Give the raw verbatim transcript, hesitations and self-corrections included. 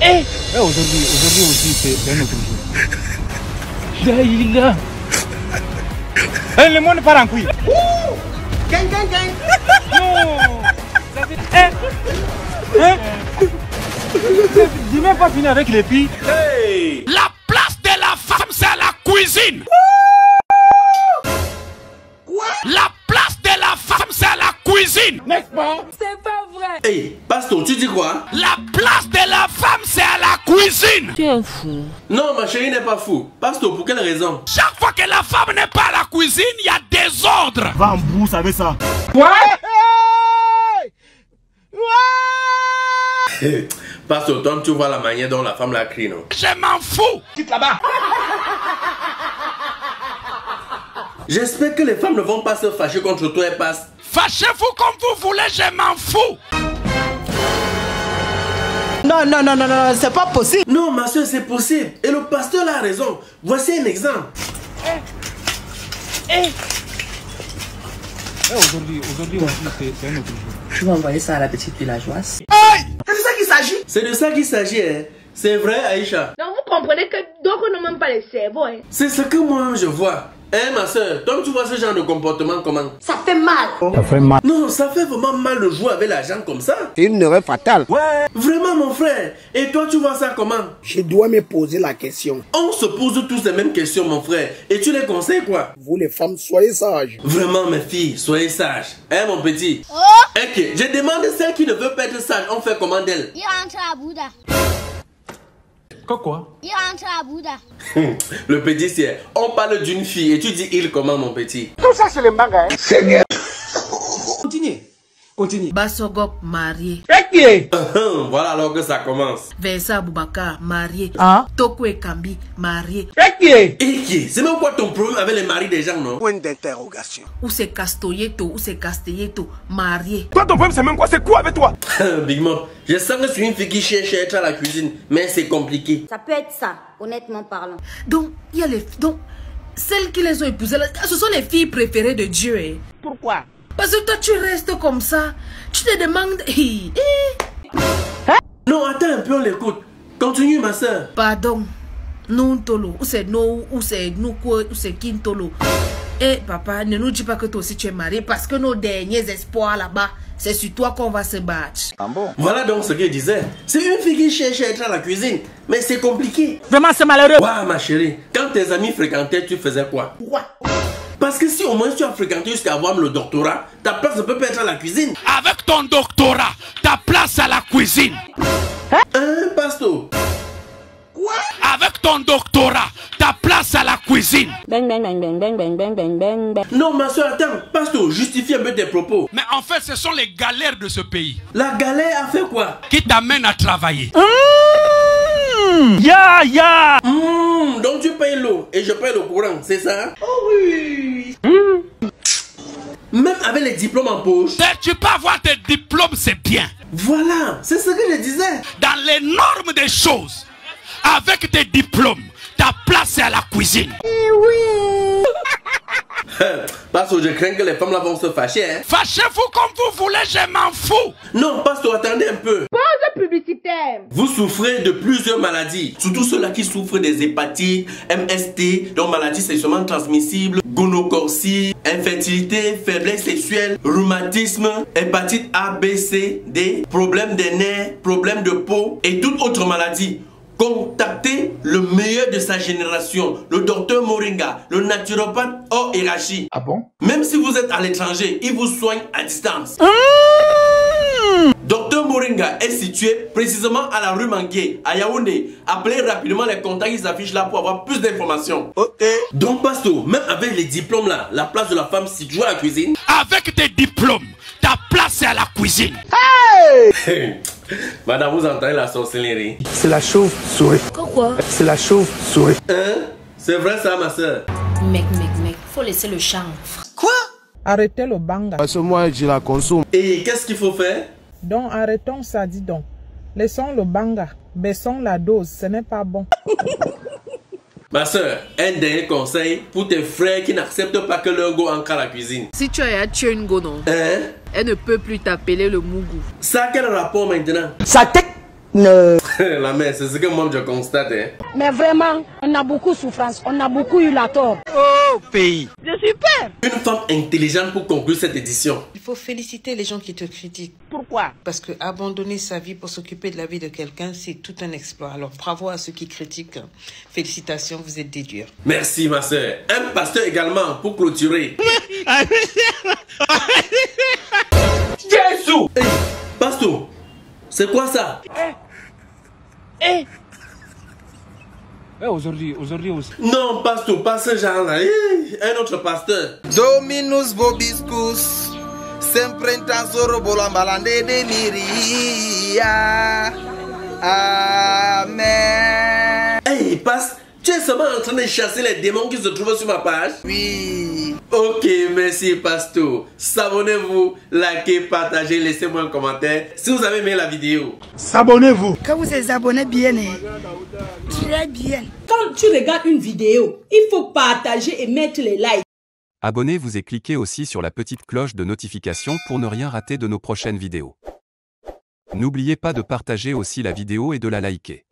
Eh, eh aujourd'hui, aujourd'hui aussi, c'est un autre jour. Daïla. Eh, le monde part en couille. Gang, gang, gang. Non. Ça fait... Eh. Hein? Je n'ai même pas fini avec les filles. Hey. La place de la femme, c'est à la cuisine. Quoi? La place de la femme, c'est à la cuisine. N'est-ce pas? C'est pas vrai. Hey, Pastor, tu dis quoi? La place de la femme, c'est à la cuisine. Tu es fou. Non, ma chérie n'est pas fou. Pastor, pour quelle raison? Chaque fois que la femme n'est pas à la cuisine, il y a désordre. Va en brousse avec ça. Quoi? Pastor, toi, tu vois la manière dont la femme la crie, non? Je m'en fous. Quitte là-bas. J'espère que les femmes ne vont pas se fâcher contre toi et passe. Fâchez-vous comme vous voulez, je m'en fous. Non, non, non, non, non, c'est pas possible. Non, ma soeur, c'est possible. Et le pasteur a raison. Voici un exemple. Eh. Eh. Eh, aujourd'hui, aujourd'hui aussi, c'est un autre jour. Tu vas envoyer ça à la petite villageoise. Aïe! C'est de ça qu'il s'agit. C'est de ça qu'il s'agit, hein. C'est vrai, Aïcha. Donc vous comprenez que d'autres n'ont même pas le cerveau, hein. C'est ce que moi je vois. Hein, ma soeur, toi tu vois ce genre de comportement comment? Ça fait mal. Ça fait mal. Non, ça fait vraiment mal de jouer avec la jambe comme ça. C'est une erreur fatale. Ouais. Vraiment, mon frère. Et toi, tu vois ça comment? Je dois me poser la question. On se pose tous les mêmes questions, mon frère. Et tu les conseilles quoi? Vous les femmes, soyez sages. Vraiment, mes filles, soyez sages. Hein, mon petit? Oh. Ok, je demande celle qui ne veut pas être sage, on fait comment d'elle? Il rentre à Bouddha. Quoi? Il rentre à Bouddha. Le petit, c'est... On parle d'une fille et tu dis il comment, mon petit? Tout ça, c'est les mangas, hein. Seigneur. Continue. Continue. Basogop marié. Voilà alors que ça commence. Versa Aboubakar marié. Hein? Toko Ekambi marié. Et qui? C'est même quoi ton problème avec les maris des gens, non? Point d'interrogation. Ou c'est Castoyeto, ou c'est Castelleto marié. Toi, ton problème, c'est même quoi? C'est quoi avec toi? Big Mom, je sens que je suis une fille qui cherche à être à la cuisine, mais c'est compliqué. Ça peut être ça, honnêtement parlant. Donc, il y a les... Donc, celles qui les ont épousées, là, ce sont les filles préférées de Dieu. Hein. Pourquoi? Parce que toi, tu restes comme ça. Tu te demandes... Hi, hi. Non, attends un peu, on l'écoute. Continue, ma soeur. Pardon. Non, Tolo. Ou c'est no, ou c'est nous quoi, ou c'est Kintolo. Eh, papa, ne nous dis pas que toi aussi tu es marié parce que nos derniers espoirs là-bas, c'est sur toi qu'on va se battre. Ah bon? Voilà donc ce qu'il disait. C'est une fille qui cherche à être à la cuisine, mais c'est compliqué. Vraiment, c'est malheureux. Waouh, ma chérie, quand tes amis fréquentaient, tu faisais quoi? Pourquoi? Parce que si au moins tu as fréquenté jusqu'à avoir le doctorat, ta place ne peut pas être à la cuisine. Avec ton doctorat, ta place à la cuisine. Hein, Pasto? Quoi? Avec ton doctorat, ta place à la cuisine. Bang, bang, bang, bang, bang, bang, bang, bang, bang, bang. Non, ma soeur, attends. Pasto, justifie un peu tes propos. Mais en fait, ce sont les galères de ce pays La galère a fait quoi? qui t'amènent à travailler. Mmh. Ya, ya. Mmh, donc tu payes l'eau et je paye le courant, c'est ça? Oh oui. Mmh. Même avec les diplômes en poche. Tu peux avoir tes diplômes, c'est bien. Voilà, c'est ce que je disais. Dans les normes des choses, avec tes diplômes, ta place est à la cuisine. Eh oui. Parce que je crains que les femmes là vont se fâcher, hein. Fâchez-vous comme vous voulez, je m'en fous. Non, Pasteur, attendez un peu. Pause publicitaire. Vous souffrez de plusieurs maladies, surtout ceux-là qui souffrent des hépatites, M S T, donc maladies sexuellement transmissibles, gonocorcie, infertilité, faiblesse sexuelle, rhumatisme, hépatite A, B, C, D, problèmes des nerfs, problèmes de peau et toute autre maladie. Contactez le meilleur de sa génération, le docteur Moringa, le naturopathe hors hiérarchie. Ah bon? Même si vous êtes à l'étranger, il vous soigne à distance. Docteur Moringa est situé précisément à la rue Manguier, à Yaoundé. Appelez rapidement les contacts qui s'affichent là pour avoir plus d'informations. Ok. Donc, Pasto, même avec les diplômes là, la place de la femme se situe à la cuisine. Avec tes diplômes, ta place est à la cuisine. Hey! Madame, vous entendez la sorcellerie? C'est la chauve-souris. Pourquoi? C'est la chauve-souris. Hein? C'est vrai ça, ma soeur? Mec, mec, mec, faut laisser le champ. Quoi? Arrêtez le banga. Parce que moi, je la consomme. Et qu'est-ce qu'il faut faire? Donc arrêtons ça, dis donc. Laissons le banga. Baissons la dose, ce n'est pas bon. Ma soeur, un dernier conseil pour tes frères qui n'acceptent pas que leur go entre à la cuisine. Si tu as tué une go, non? Hein? Elle ne peut plus t'appeler le Mougou. Ça a quel rapport maintenant? Sa tête ne... La mère, c'est ce que moi je constate. Hein. Mais vraiment, on a beaucoup de souffrance, on a beaucoup eu la tort. Oh, pays. Je suis peur. Une femme intelligente pour conclure cette édition. Il faut féliciter les gens qui te critiquent. Pourquoi? Parce que abandonner sa vie pour s'occuper de la vie de quelqu'un, c'est tout un exploit. Alors bravo à ceux qui critiquent. Félicitations, vous êtes des durs. Merci ma soeur. Un pasteur également pour clôturer. Jésus! Hey, pasteur, c'est quoi ça? Eh, Eh, aujourd'hui, aujourd'hui aussi. Non, pasteur, pas ce genre-là. Hey, un autre pasteur. Dominus vobiscus. Sempre in tasoro bolambalande de miria. Amen. Hey, passe. Tu es seulement en train de chasser les démons qui se trouvent sur ma page? Oui. Ok, merci pasteur. S'abonnez-vous, likez, partagez, laissez-moi un commentaire si vous avez aimé la vidéo. S'abonnez-vous. quand vous êtes abonné bien, hein? Très bien. Quand tu regardes une vidéo, il faut partager et mettre les likes. Abonnez-vous et cliquez aussi sur la petite cloche de notification pour ne rien rater de nos prochaines vidéos. N'oubliez pas de partager aussi la vidéo et de la liker.